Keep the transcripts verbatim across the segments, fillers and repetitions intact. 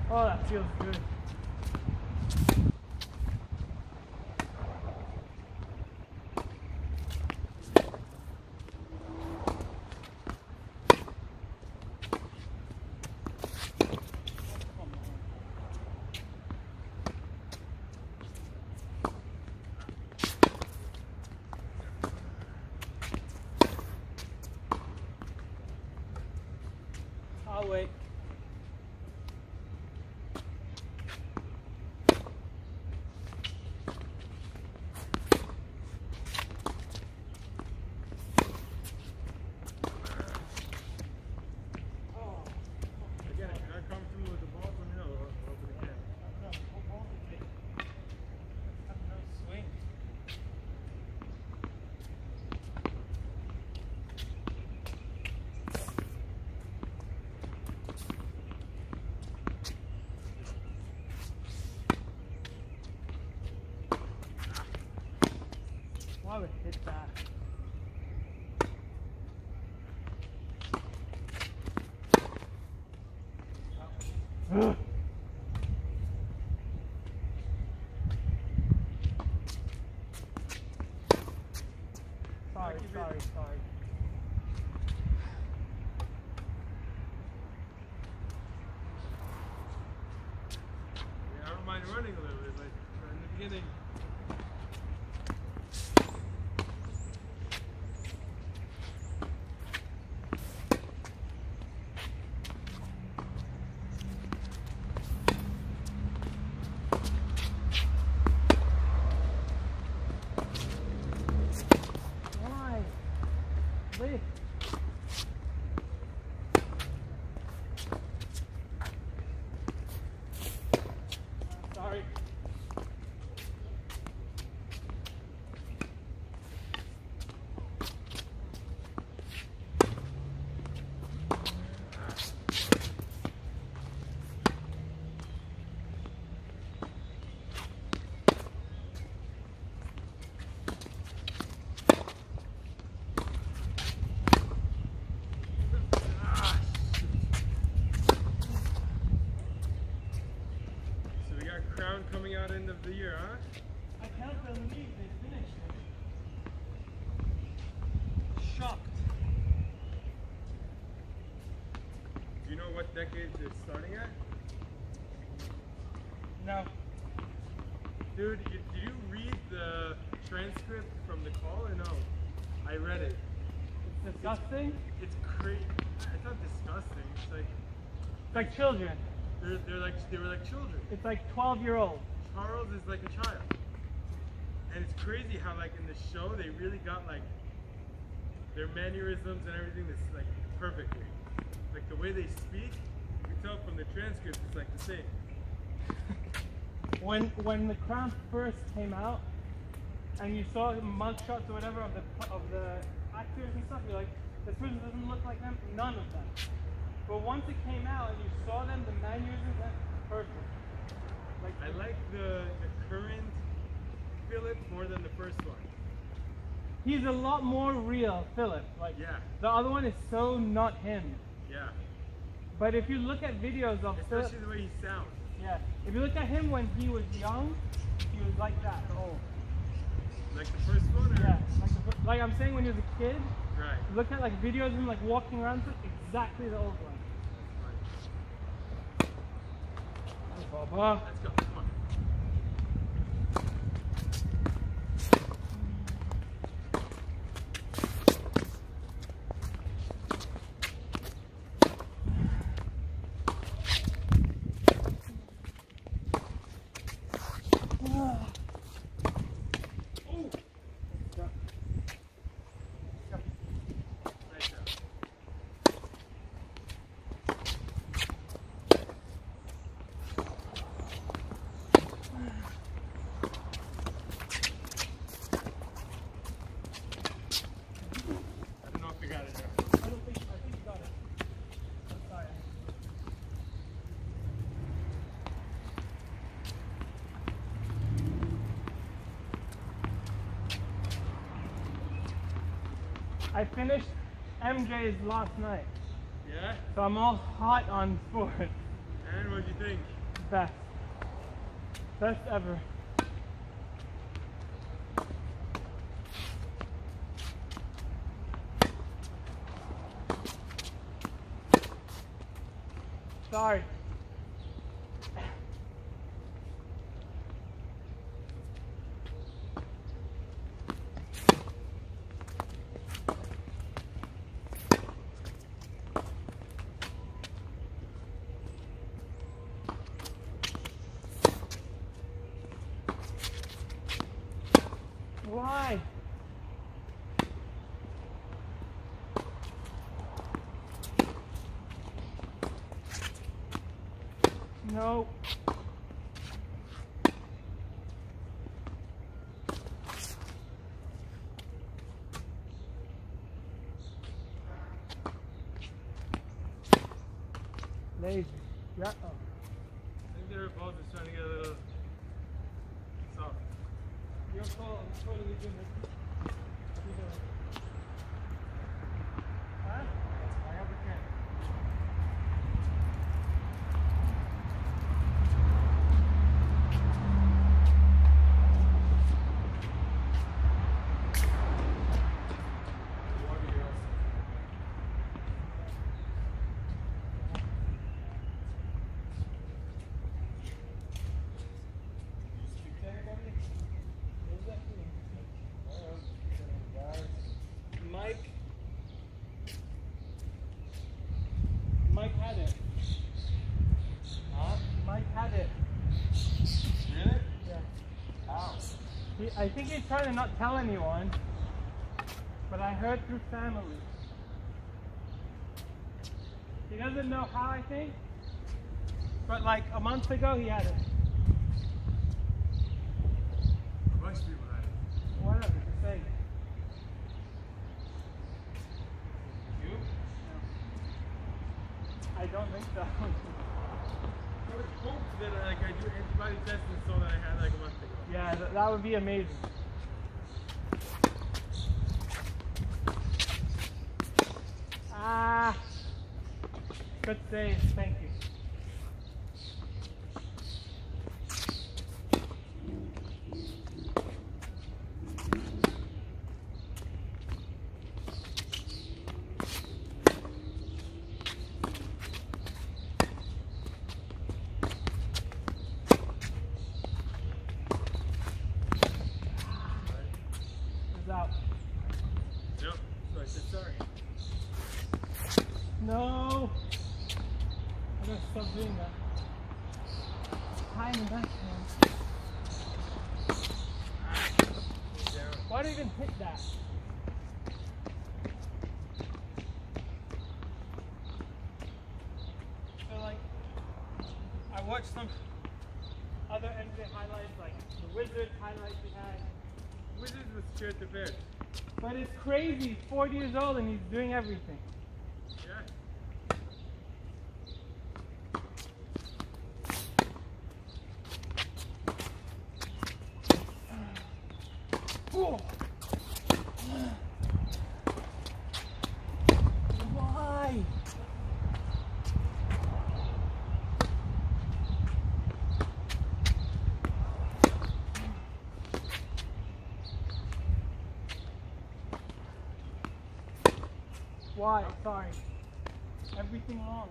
Oh, that feels good. I'll wait. Again, if you're not comfortable with the balls on the hill, over the camp. No, balls are big. Have no swing. Why would hit that? Ugh. Sorry, sorry, sorry. Yeah, I don't mind running a little bit, like in the beginning. Why? Lift. Sorry. Crown coming out end of the year, huh? I can't believe they finished it. Shocked. Do you know what decade it's starting at? No. Dude, did you read the transcript from the call or no? I read it. It's disgusting. It's, it's crazy. It's not disgusting. It's like It's like children. they're they're like they were like children. It's like twelve year olds. Charles is like a child. And it's crazy how like in the show they really got like their mannerisms and everything that's like perfectly. Like the way they speak, you can tell from the transcript it's like the same. When when the Crown first came out, and you saw mugshots or whatever of the of the actors and stuff, you're like, this person doesn't look like them. None of them. But once it came out and you saw them, the mannerisms, that's perfect. Like I like the the current Philip more than the first one. he's a lot more real, Philip. Like Yeah. the other one is so not him. Yeah. But if you look at videos of Philip, Especially the way he sounds. yeah, if you look at him when he was young, he was like that. Oh, Like the first one or? yeah. Like, the, like I'm saying, when he was a kid, Right. look at like videos of him like walking around, it's exactly the old one. Baba. Let's go. Come on. I finished M J's last night, Yeah? so I'm all hot on sport. And what'd you think? best. Best ever. Sorry. Why? No. Lazy. Yeah. Oh. I think their both is trying to get a little soft. Your call. I'm totally good. Huh? I have a can. Mike. Mike had it. Huh? Mike had it. Really? Yeah. How? He, I think he's trying to not tell anyone, but I heard through family. He doesn't know how, I think, but like a month ago he had it. A bunch of people had it. Whatever, just say it. You? I don't think so. I would hope that like I do antibody testing so that I had like a month ago. Yeah, th that would be amazing. Ah, good save, thank you. Out. Yep. So I said sorry. No. I gotta stop doing that. Time in that man. Why do you even hit that? So like, I watched some other N B A highlights, like the Wizards highlights we had. Wizards was scared to bear. But it's crazy, he's forty years old and he's doing everything. Yeah. Oh. Why? Why? Sorry. Everything wrong.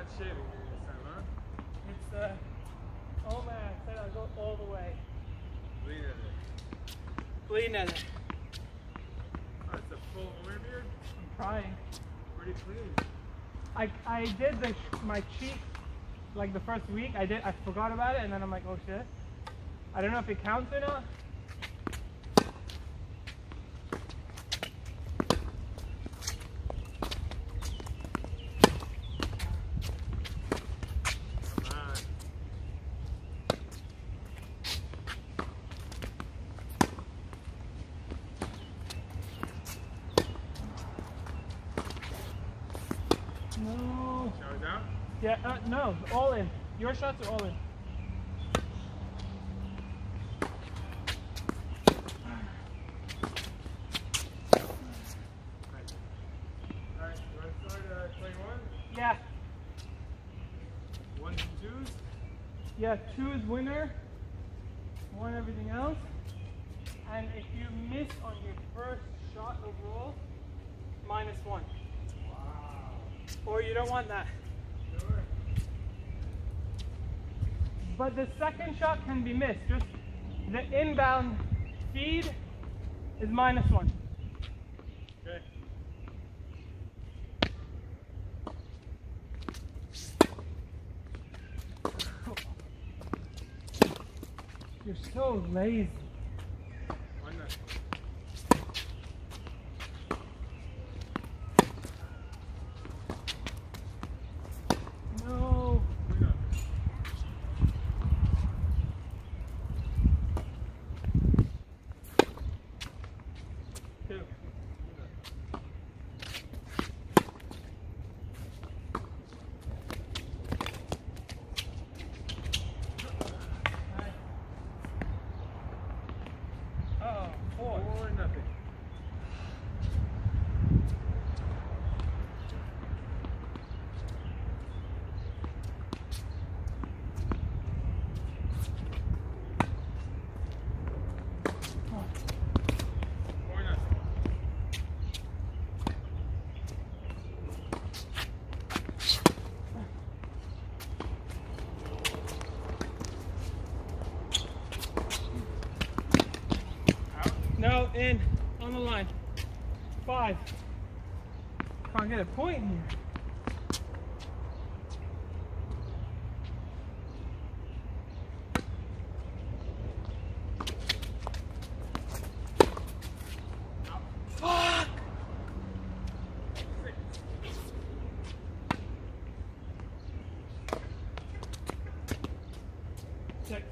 not shaving during this time, huh? It's uh, oh man, I said I'll go all the way. Lean at it. Bleeding at it. Oh, it's a full overbeard? I'm trying. Pretty clean. I I did the my cheek like the first week. I did I forgot about it, and then I'm like, oh shit. I don't know if it counts or not. Come on. No. Shower down? Yeah, uh, no, all in. Your shots are all in. Alright, you want to start uh, twenty-one? Yeah, Ones and twos? yeah, two is winner, one everything else. And if you miss on your first shot overall, minus one. Wow. Or you don't want that. Sure. But the second shot can be missed. Just the inbound feed is minus one. Okay. You're so lazy. Why not? No. Why not? Two. Uh-oh, four. Four, nothing. Four, nothing. Out. No, in, on the line. Five. Can't get a point here. Fuck! Six.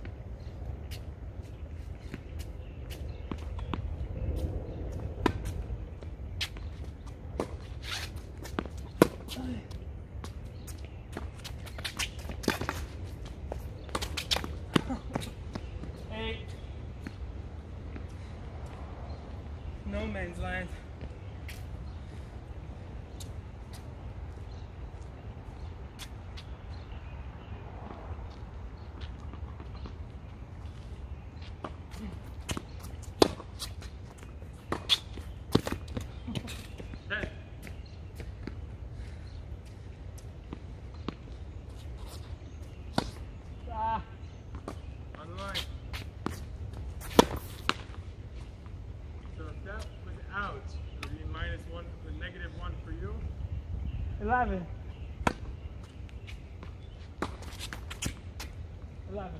Eight. No man's land. Ten. Ah, On the line. So if that was out, it would be minus one, the negative one for you. eleven. Eleven.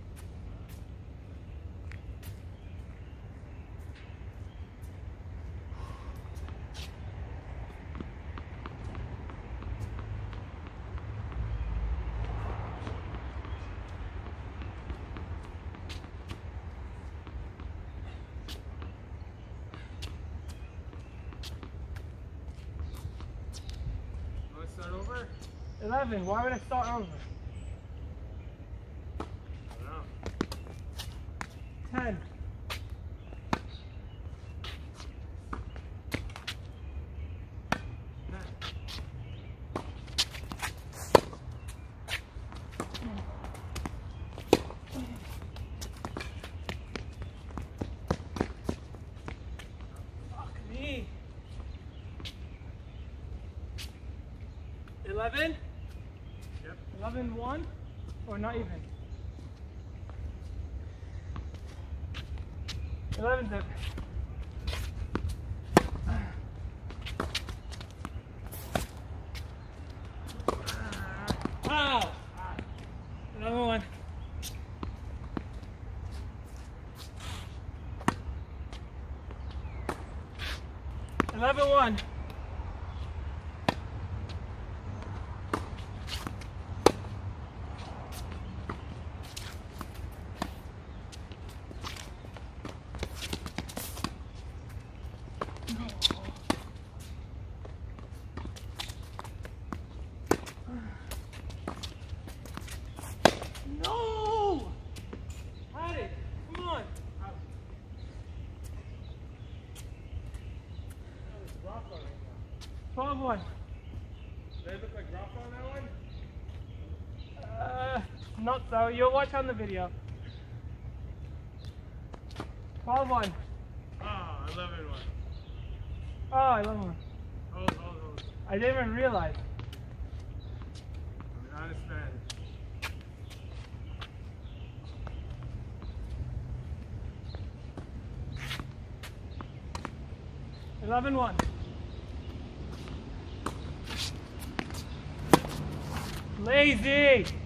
Want to start over? Eleven. Why would I start over? I don't know. Ten. Fuck me. Eleven. Or not even. eleven zip. Wow! Another one. eleven one. No! Had it. Come on. twelve one. Does it look like drop on that one? Uh, not so. You'll watch on the video. twelve one. Ah, oh, eleven one. Oh, I love one. Hold, hold, hold. I didn't even realize. I'm an honest man. eleven one. Lazy!